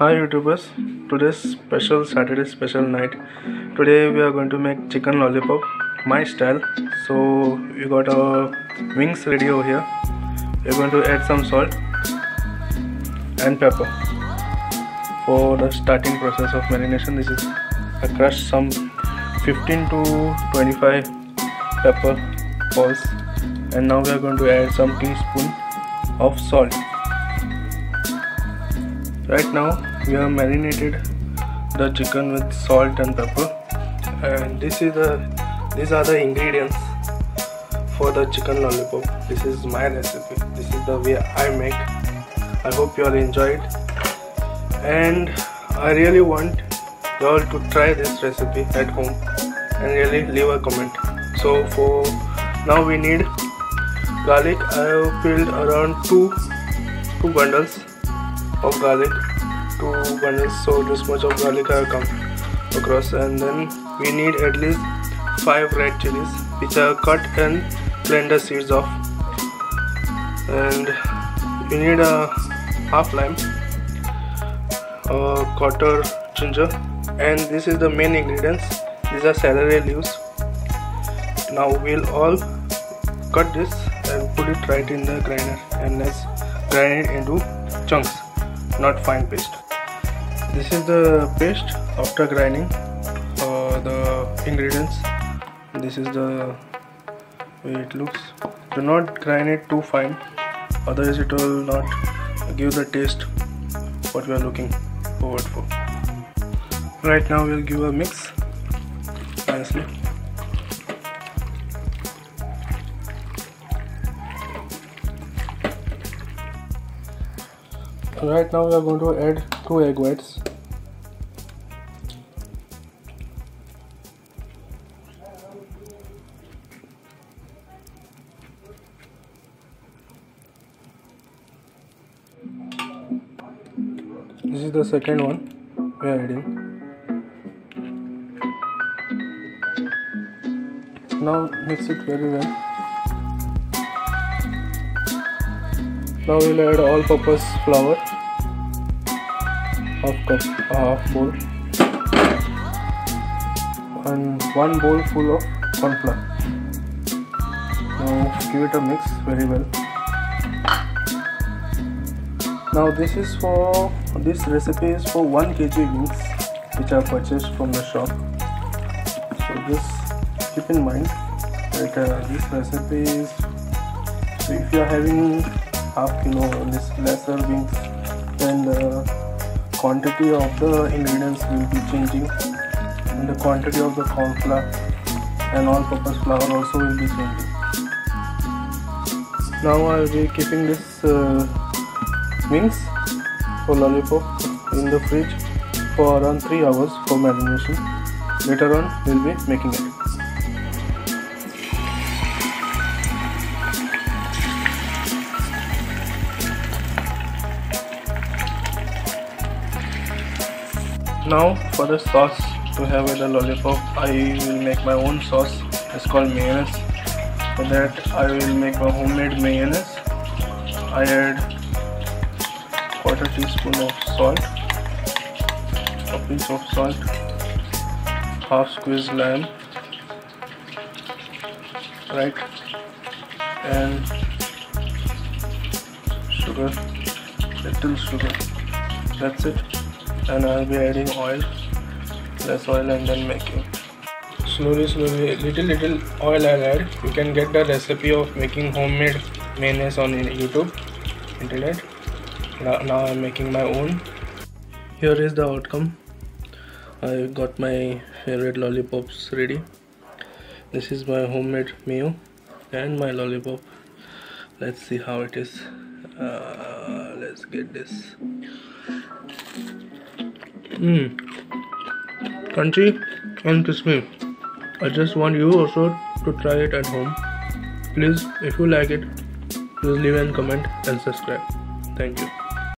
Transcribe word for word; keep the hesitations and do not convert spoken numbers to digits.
Hi YouTubers, today's special Saturday special night. Today we are going to make chicken lollipop, my style. So we got our wings ready over here. We're going to add some salt and pepper. For the starting process of marination, this is I crushed some fifteen to twenty-five pepper balls, and now we are going to add some teaspoon of salt. Right now we have marinated the chicken with salt and pepper, and this is the these are the ingredients for the chicken lollipop. This is my recipe. This is the way I make. I hope you all enjoy it, and I really want you all to try this recipe at home and really leave a comment. So for now we need garlic. I have peeled around two two bundles of garlic, two bundles, so this much of garlic I have come across. And then we need at least five red chilies which I have cut and cleaned the seeds off, and you need a half lime, a quarter ginger, and this is the main ingredients. These are celery leaves. Now we'll all cut this and put it right in the grinder, and let's grind it into chunks, not fine paste. This is the paste after grinding uh, the ingredients. This is the way it looks. Do not grind it too fine, otherwise it will not give the taste what we are looking forward for. Right now we'll give a mix nicely. Right now we are going to add two egg whites. This is the second one we are adding. Now mix it very well. Now we'll add all-purpose flour, half cup, uh, half bowl, and one bowl full of corn flour. Now give it a mix very well. Now this is for this recipe is for one kilogram wings which I purchased from the shop. So just keep in mind that uh, this recipe is, so if you are having half kilo or this lesser wings, then the quantity of the ingredients will be changing, and the quantity of the corn flour and all-purpose flour also will be changing. Now I will be keeping this uh, wings for lollipop in the fridge for around three hours for marination. Later on we will be making it. Now for the sauce to have with the lollipop, I will make my own sauce. It's called mayonnaise. For that I will make my homemade mayonnaise. I add quarter teaspoon of salt, a pinch of salt, half squeezed lime, right, and sugar, little sugar. That's it. And I'll be adding oil, less oil, and then making. Slowly, slowly, little little oil I'll add. You can get the recipe of making homemade mayonnaise on YouTube, internet. Now, now I'm making my own. Here is the outcome. I got my favorite lollipops ready. This is my homemade mayo and my lollipop. Let's see how it is. Uh, let's get this. Mmm, crunchy and crispy. I just want you also to try it at home. Please, if you like it, please leave a comment and subscribe. Thank you.